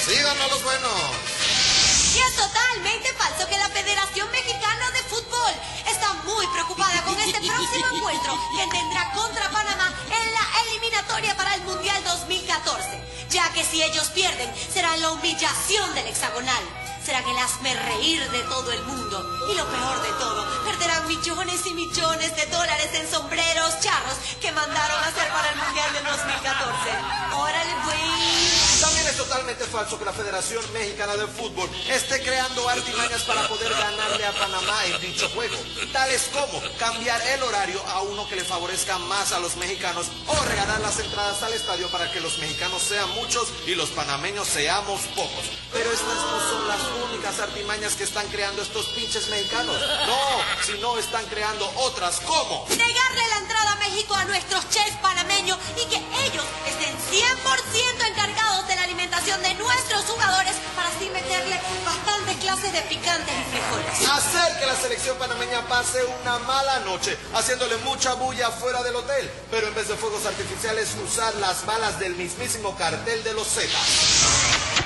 Sigan a los buenos. Y es totalmente falso que la Federación Mexicana de Fútbol está muy preocupada con este próximo encuentro que tendrá contra Panamá en la eliminatoria para el Mundial 2014, ya que si ellos pierden será la humillación del hexagonal, serán el hazmerreír de todo el mundo y lo peor de todo, perderán millones y millones de dólares en sombreros charros que mandaron a hacer para el Mundial del 2014. ¡Órale, güey! También es totalmente falso que la Federación Mexicana de Fútbol esté creando artimañas para poder ganarle a Panamá en dicho juego, tales como cambiar el horario a uno que le favorezca más a los mexicanos o regalar las entradas al estadio para que los mexicanos sean muchos y los panameños seamos pocos. Pero estas no son las únicas artimañas que están creando estos pinches mexicanos. No, sino están creando otras como negarle la entrada a México a nuestros chefs panameños y que ellos estén 100% encargados de la alimentación de nuestros jugadores para así meterle bastantes clases de picantes y frijoles. hacer que la selección panameña pase una mala noche, haciéndole mucha bulla fuera del hotel, pero en vez de fuegos artificiales usar las balas del mismísimo cartel de los Zetas.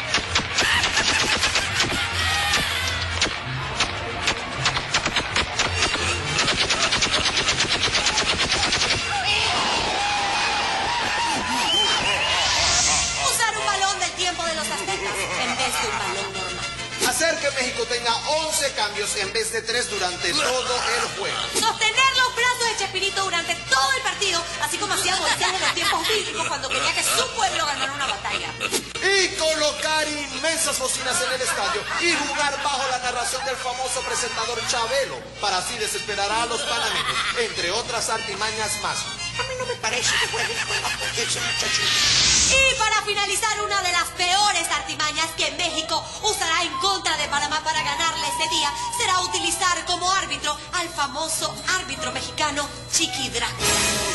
Hacer que México tenga 11 cambios en vez de 3 durante todo el juego. Sostener los brazos de Chespirito durante todo el partido, así como hacía Moisés en los tiempos bíblicos cuando quería que su pueblo ganara una batalla. Y colocar inmensas bocinas en el estadio y jugar bajo la narración del famoso presentador Chabelo, para así desesperar a los panameños, entre otras artimañas más. A mí no me parece que jueguen ese muchacho. Y para finalizar, una de las peores artimañas que México usará en contra de Panamá para ganarle ese día será utilizar como árbitro al famoso árbitro mexicano Chiqui Drácula.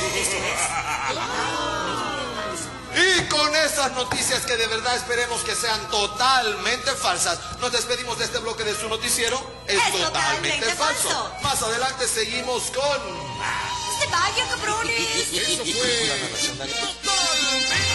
Y con esas noticias que de verdad esperemos que sean totalmente falsas, nos despedimos de este bloque de su noticiero. Es totalmente falso. Más adelante seguimos con... ¡Se vaya, cabrones! Eso fue la narración de...